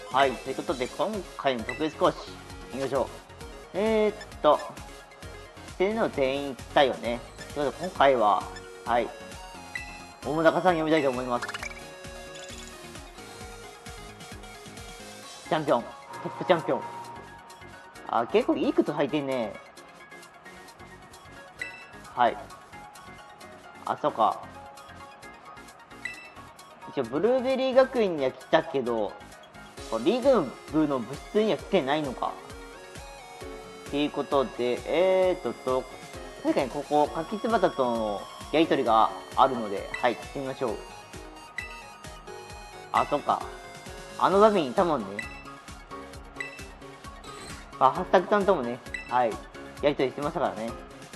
はい、ということで、今回の特別講師、いきましょう。捨てるの全員行ったよね。ということで、今回は、はい、大高さん呼びたいと思います。チャンピオン、トップチャンピオン。あ、結構いい靴履いてんね。はい。あ、そうか。一応、ブルーベリー学院には来たけど、リグ部の部室には来てないのか。っていうことで、確かにここ、柿つばたとのやりとりがあるので、はい、聞いてみましょう。あ、そっか。あの場面にいたもんね。あ、ハッタクさんともね、はい、やりとりしてましたからね。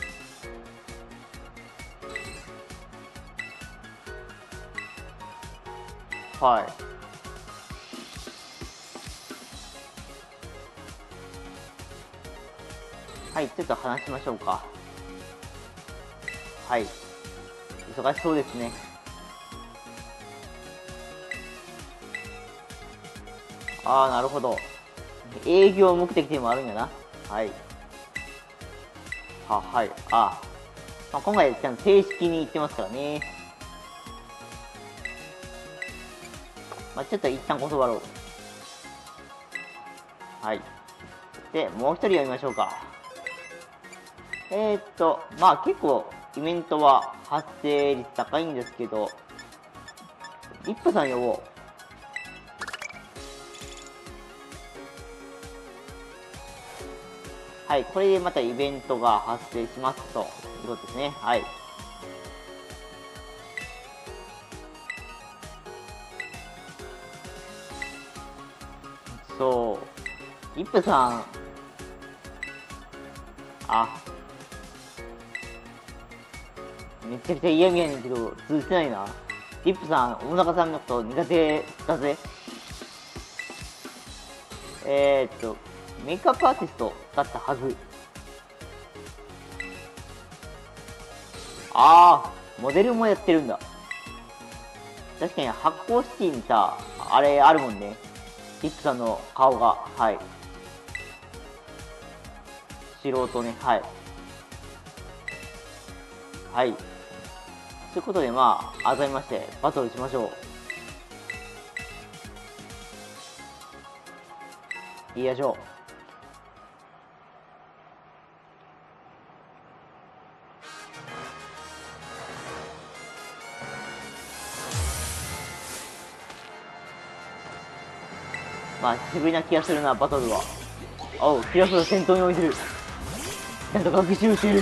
はい。はい、ちょっと話しましょうか。はい。忙しそうですね。ああ、なるほど。営業目的でもあるんやな。はい。はい。まあ、今回ちゃんと正式に言ってますからね。まあ、ちょっと一旦断ろう。はい。で、もう一人読みましょうか。まあ結構イベントは発生率高いんですけど、リップさん呼ぼう。はい、これでまたイベントが発生しますということですね。はい。そう。リップさん、めちゃくちゃ嫌味やねんけど、通じてないな。リップさん、大中さんのこと苦手だぜ。メイクアップアーティストだったはず。モデルもやってるんだ。確かに発光シティにさ、あれあるもんね。リップさんの顔が。はい。素人ね。はい。はい。ということで、まあ、改めまして、バトルしましょう。いきましょう。まあ、渋いな気がするな、バトルは。おう、キラフが先頭に置いてる。なんと学習してる。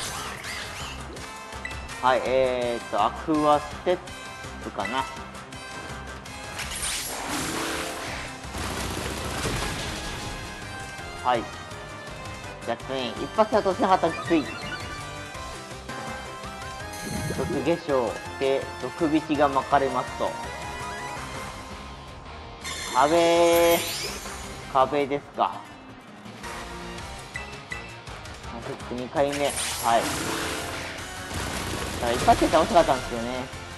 はい、アクアステップかな。はい。じゃあね、一発だとせなかったらきつい。毒化粧で毒引が巻かれますと。壁ですか。2回目。はい。一発で倒したかったんですよね。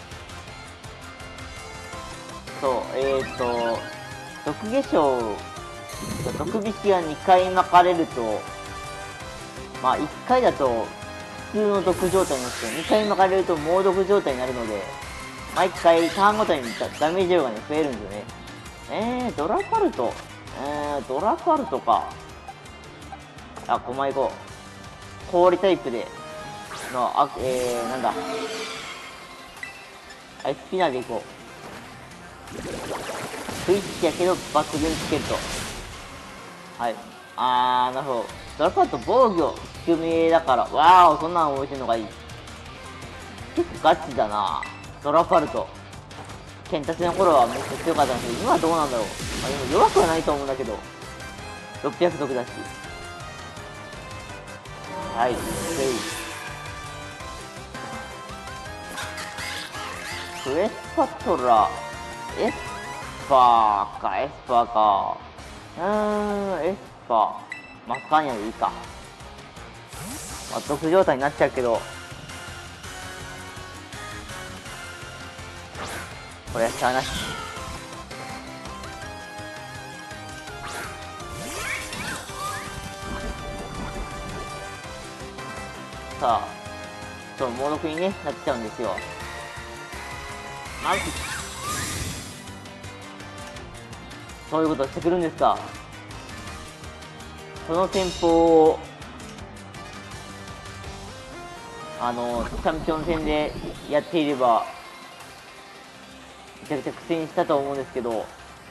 そう、毒化粧、毒引きが2回巻かれると、まあ1回だと普通の毒状態になって、2回巻かれると猛毒状態になるので、毎回ターンごとにダメージ量がね、増えるんですよね。ドラファルト。ドラファルトか。あ、5枚5。氷タイプで、なんだ。スピナーでいこう。スイッチやけど抜群つけると。はい。なるほど。ドラファルト防御低めだから、わーお、そんなの覚えてるのがいい。結構ガチだな。ドラファルト。剣立ちの頃はめっちゃ強かったんですけど、今はどうなんだろう。まあ、でも弱くはないと思うんだけど、600得だし。はい、クエスパトラ、エスパーか、エスパーか。エスパー。マスカーニャでいいか。まあ、毒状態になっちゃうけど、これはしゃあなし。 さあ、猛毒にね、なっちゃうんですよ。そういうことしてくるんですか。その戦法を、チャンピオン戦でやっていれば、めちゃくちゃ苦戦したと思うんですけど、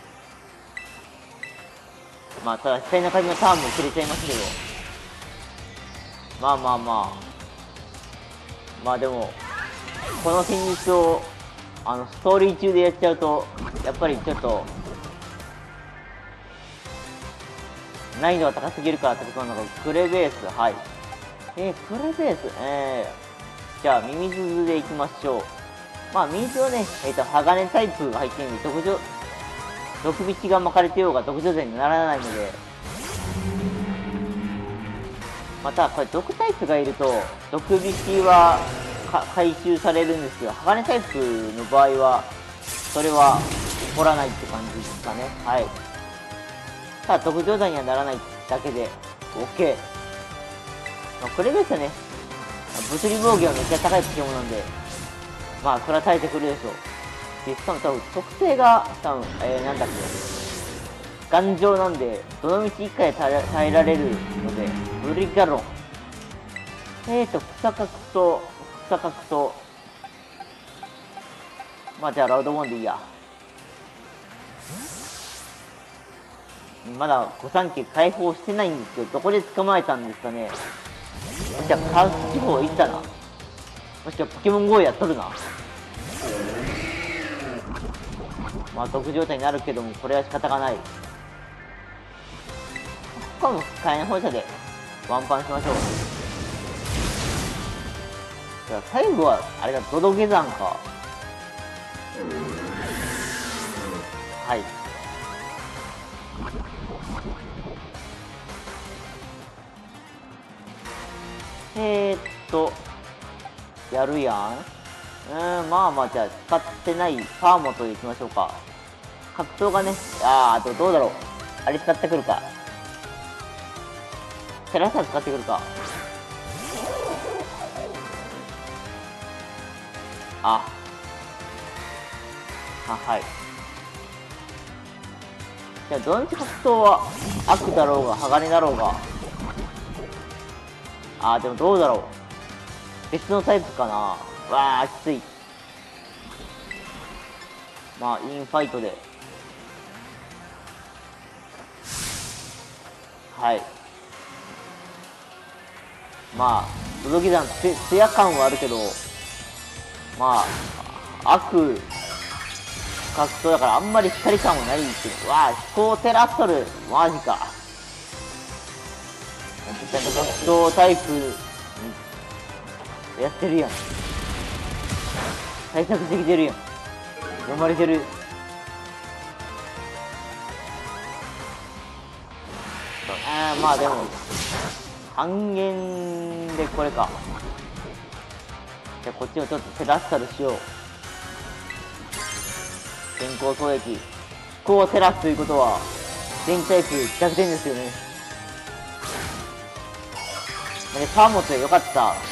まあ、ただ、下の中身のターンもくれちゃいますけど、まあまあまあ、まあでも、この戦術を、ストーリー中でやっちゃうと、やっぱりちょっと、難易度が高すぎるからってことなのか、クレベース、はい。クレベース、じゃあ、ミミズズでいきましょう。まあ、ミミズはね、鋼タイプが入ってるんで、毒引が巻かれてようが毒除剤にならないので、また、これ、毒タイプがいると、毒引は回収されるんですけど、鋼タイプの場合は、それは起こらないって感じですかね。はい。ただ、毒除剤にはならないだけで、OK。まあ、クレベースはね、物理防御はめっちゃ高いポケモンなんで、まあ、それは耐えてくるでしょう。で、しかも多分、特性が、なんだっけ、頑丈なんで、どの道一回耐えられるので、ブリガロン。草角と、まあ、じゃあ、ラウドボンでいいや。まだ御三家解放してないんですけど、どこで捕まえたんですかね。じゃあ、カウス地方行ったな。もしくはポケモン GO やっとるな。まあ、毒状態になるけども、これは仕方がない。他も火炎放射でワンパンしましょう。じゃあ、最後は、あれだ、ドドゲ山か。はい。やるやん。まあまあ、じゃあ、使ってないファーモトでいきましょうか。格闘がね、あとどうだろう。あれ使ってくるか。テラサ使ってくるか。はい。じゃあ、どのみち格闘は悪だろうが、鋼だろうが。でもどうだろう。別のタイプかな。わあ、きつい。まあ、インファイトで。はい。まあ、ブロギザン、ツヤ感はあるけど、まあ、格闘だからあんまり光感はないんですけど、わあ、飛行テラストル、マジか。ちゃんと格闘タイプ、やってるやん。対策できてるやん。読まれてる。まあでも、半減でこれか。じゃあこっちをちょっとテラスタルしよう。先行攻撃。こうテラスということは、電気タイプ逆転ですよね。で、パーモットでよかったと思う。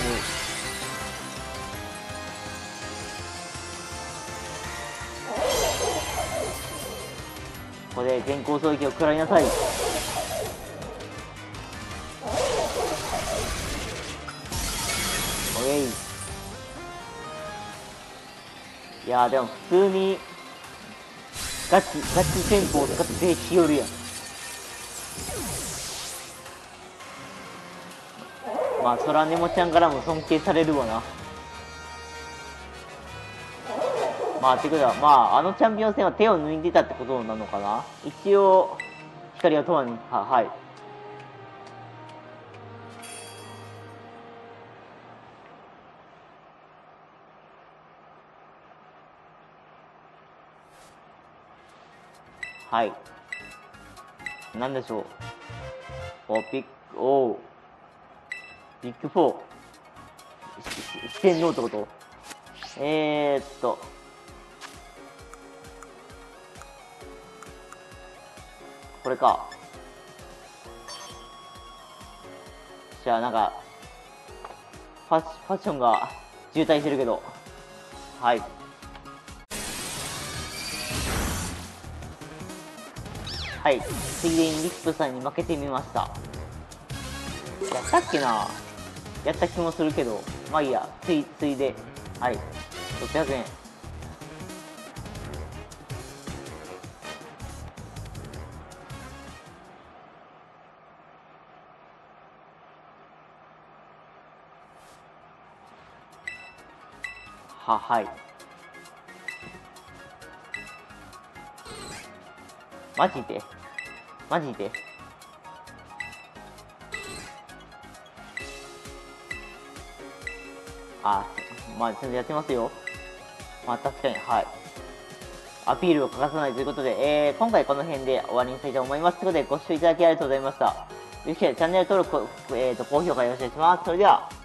ここで電光狙撃を食らいなさい。おえい。いやーでも普通にガチ戦法を使って手きよるやん。まあそらネモちゃんからも尊敬されるわな。まあってことは、まあチャンピオン戦は手を抜いてたってことなのかな。一応光は永遠にはい。はい。なんでしょう。ビッグ4。四天王ってこと？これか。じゃあなんか、 ファッションが渋滞してるけど。はい。はい。ついでにリップさんに負けてみました。やったっけな、やった気もするけど、まあいいや。ついで。はい。600円。はい。マジであ、まあ、ちゃんとやってますよ。まあ、確かに、はい。アピールを欠かさないということで、今回この辺で終わりにしたいと思います。ということで、ご視聴いただきありがとうございました。よろしければチャンネル登録、高評価よろしくお願いします。それでは。